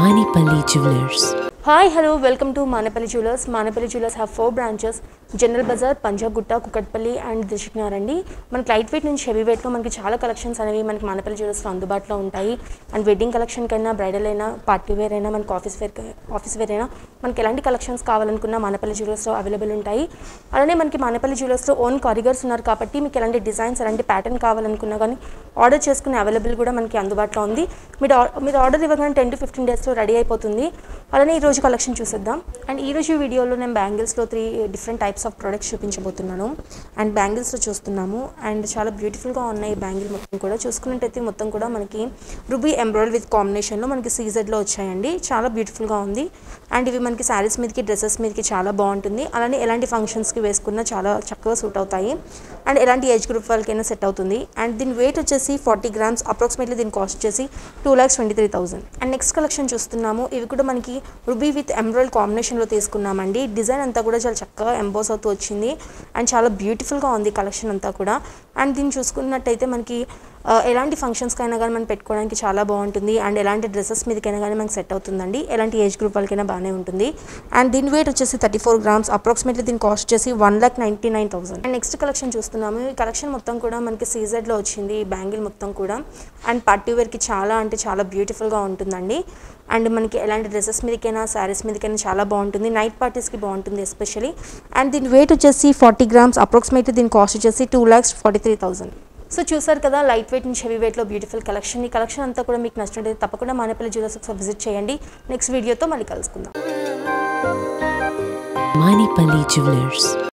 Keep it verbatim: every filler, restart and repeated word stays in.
Manipali Jewellers. Hi, hello, welcome to Manipali Jewellers. Manipali Jewellers have four branches: General Bazaar, Panjagutta, Kukatpalli and Dishiknarandi. మనకి light weight నుంచి heavy వెయిట్లో మనకి చాలా collections అనేవి మనకి మానపల్లి జ్యువెలర్స్లో అందుబాటులో ఉంటాయి. అండ్ వెడ్డింగ్ కలెక్షన్ కైనా, బ్రైడల్ అయినా, పార్టీ వేర్ అయినా, మనకి ఆఫీస్ వేర్ ఆఫీస్ వేర్ అయినా మనకి ఎలాంటి కలెక్షన్స్ కావాలనుకున్నా మానపల్లి జ్యువెలర్స్లో అవైలబుల్ ఉంటాయి. అలానే మనకి మానపల్లి జ్యువెలర్స్లో ఓన్ కారిగర్స్ ఉన్నారు కాబట్టి మీకు ఎలాంటి డిజైన్స్, ఎలాంటి ప్యాటర్న్ కావాలనుకున్నా కానీ ఆర్డర్ చేసుకునే అవైలబుల్ కూడా మనకి అందుబాటులో ఉంది. మీరు మీరు ఆర్డర్ ఇవ్వగానే టెన్ టు ఫిఫ్టీన్ డేస్లో రెడీ అయిపోతుంది. అలానే ఈరోజు కలెక్షన్ చూసేద్దాం. అండ్ ఈరోజు వీడియోలో నేను బ్యాంగిల్స్లో three different types of products చూపించబోతున్నాను. అండ్ బ్యాంగిల్స్లో చూస్తున్నాము. అండ్ చాలా బ్యూటిఫుల్గా ఉన్నాయి బ్యాంగిల్ మొత్తం కూడా. చూసుకున్నట్టయితే మొత్తం కూడా మనకి రూబీ ఎంబ్రాయిడరీ విత్ కాంబినేషన్లో మనకి సీజెడ్లో వచ్చాయండి. చాలా బ్యూటిఫుల్గా ఉంది. అండ్ ఇవి మనకి శారీస్ మీదకి, డ్రెస్సెస్ మీదకి చాలా బాగుంటుంది. అలానే ఎలాంటి ఫంక్షన్స్కి వేసుకున్నా చాలా చక్కగా సూట్ అవుతాయి. అండ్ ఎలాంటి ఏజ్ గ్రూప్ వాళ్ళకైనా సెట్ అవుతుంది. అండ్ దీని వెయిట్ వచ్చేసి ఫార్టీ గ్రామ్స్ అప్రాక్సిమేట్లీ. దీని కాస్ట్ వచ్చేసి two lakhs twenty three thousand. And next collection చూస్తున్నాము. ఇవి కూడా మనకి రూబీ విత్ ఎంబ్రాయిడరీ కాంబినేషన్లో తీసుకున్నామండి. డిజైన్ అంతా కూడా చాలా చక్కగా ఎంబోస్ అవుతూ వచ్చింది. అండ్ చాలా బ్యూటిఫుల్గా ఉంది కలెక్షన్ అంతా కూడా. అండ్ దీన్ని చూసుకున్నట్టయితే మనకి ఎలాంటి ఫంక్షన్స్కైనా కానీ మనం పెట్టుకోవడానికి చాలా బాగుంటుంది. అండ్ ఎలాంటి డ్రెస్సెస్ మీదకైనా కానీ మనకి సెట్ అవుతుందండి. ఎలాంటి ఏజ్ గ్రూప్ వాళ్ళకైనా బాగానే ఉంటుంది. అండ్ దీని వెయిట్ వచ్చేసి థర్టీ ఫోర్ గ్రామ్స్ అప్రాక్సిమేట్లీ. దీని కాస్ట్ వచ్చేసి one lakh ninety nine thousand. And next collection చూస్తున్నాము. ఈ కలెక్షన్ మొత్తం కూడా మనకి సీజెడ్లో వచ్చింది ఈ బ్యాంగిల్ మొత్తం కూడా. అండ్ పార్టీ వేర్కి చాలా అంటే చాలా బ్యూటిఫుల్గా ఉంటుందండి. అండ్ మనకి ఎలాంటి డ్రెస్సెస్ మీదకైనా, శారీస్ మీదకైనా చాలా బాగుంటుంది. నైట్ పార్టీస్కి బాగుంటుంది ఎస్పెషలీ. అండ్ దీని వెయిట్ వచ్చేసి ఫార్టీ గ్రామ్స్ అప్రాక్సిమేట్లీ. దీని కాస్ట్ వచ్చేసి two lakhs forty three thousand. So చూసారు కదా, లైట్ వెయిట్ నుంచి హెవీ వెయిట్లో బ్యూటిఫుల్ కలెక్షన్. ఈ కలెక్షన్ అంతా కూడా మీకు నచ్చినట్లయితే తప్పకుండా మానపల్లి జ్యువెలర్స్ ఒకసారి విజిట్ చేయండి. నెక్స్ట్ వీడియోతో మళ్ళీ కలుసుకుందాం. Manipali Jewellers.